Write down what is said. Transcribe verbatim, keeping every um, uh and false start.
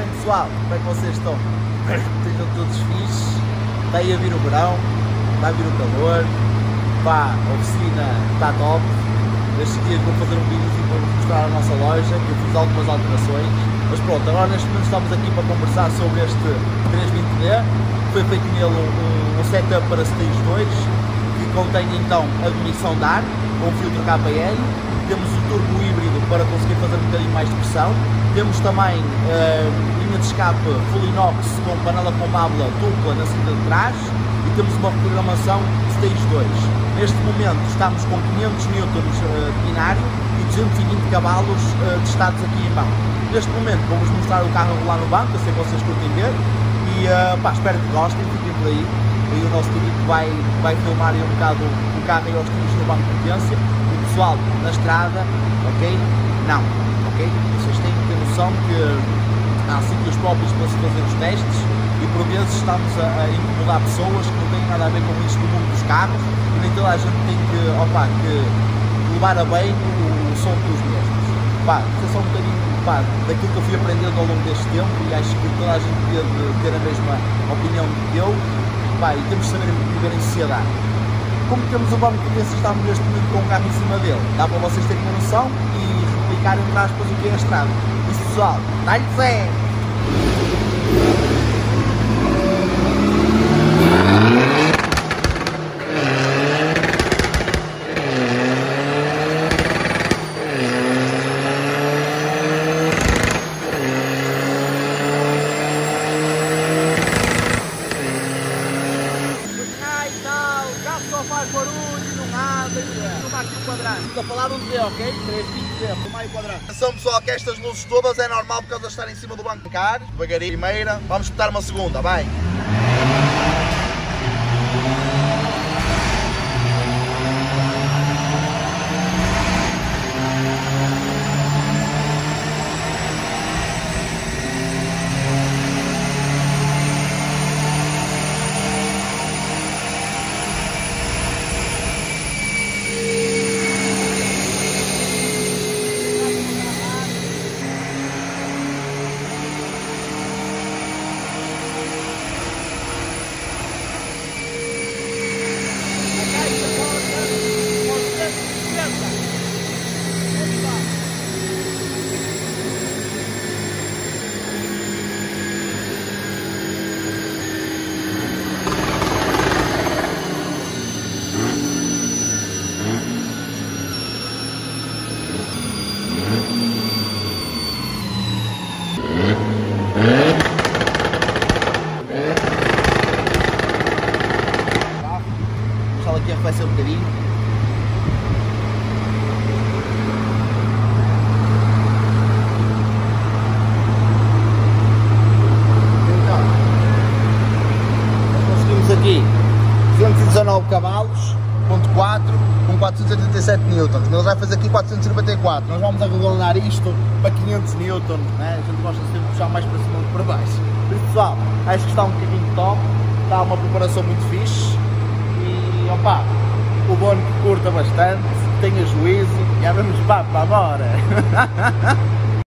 bem, pessoal? Como é que vocês estão? Estejam todos fixes. Vai a vir o verão, vai vir o calor. Pá, a oficina está top. Estes dias vou fazer um vídeo para vos mostrar a nossa loja, que eu fiz algumas alterações. Mas pronto, agora neste momento estamos aqui para conversar sobre este três vinte D. Foi feito nele um, um setup para Stage dois, que contém então a admissão de ar, com filtro K L. Temos o turbo híbrido para conseguir fazer um bocadinho mais de pressão. Temos também uh, linha de escape full inox com panela com válvula dupla na saída de trás e temos uma programação Stage dois. Neste momento estamos com quinhentos newtons uh, de binário e duzentos e vinte cavalos uh, testados aqui em banco. Neste momento vou-vos mostrar o carro a rolar no banco, eu sei que vocês curtem ver e uh, pá, espero que gostem, fiquem por aí. E o nosso técnico vai, vai filmar aí um bocado o carro e os trilhos no banco de potência. O pessoal na estrada, ok? Não, ok? Vocês têm que ter noção que há sítios próprios para se fazer os testes e por vezes estamos a, a incomodar pessoas que não têm nada a ver com isto do mundo dos carros e nem toda a gente tem que, opa, que levar a bem o, o som dos mesmos. Pá, isso é só um bocadinho pá, daquilo que eu fui aprendendo ao longo deste tempo e acho que toda a gente deve ter a mesma opinião que eu. Pá, e temos de saber viver em sociedade. Como temos o banco de potência, estamos neste momento com um carro em cima dele, dá para vocês terem uma noção e replicarem para aspas o que é a estrada. Isso, pessoal, dá-lhe fé! Faz barulho, não anda, toma aqui o quadrante. Estamos a falar um D, ok? três vinte D, toma aí o quadrante. Atenção pessoal, que estas luzes todas é normal por causa de estar em cima do banco de carro. Devagarinho, primeira. Vamos espetar uma segunda, vai. Aqui arrefece um bocadinho. Então, conseguimos aqui duzentos e dezanove cavalos, ponto quatro, com quatrocentos e oitenta e sete newtons. Ele vai fazer aqui quatrocentos e noventa e quatro. Nós vamos arredondar isto para quinhentos newtons, né? A gente gosta sempre de puxar mais para cima do que para baixo. Por isso, pessoal, acho que está um bocadinho top, está uma preparação muito fixe. E opa, o Bono que curta bastante, tenha juízo, já vamos para, para bora!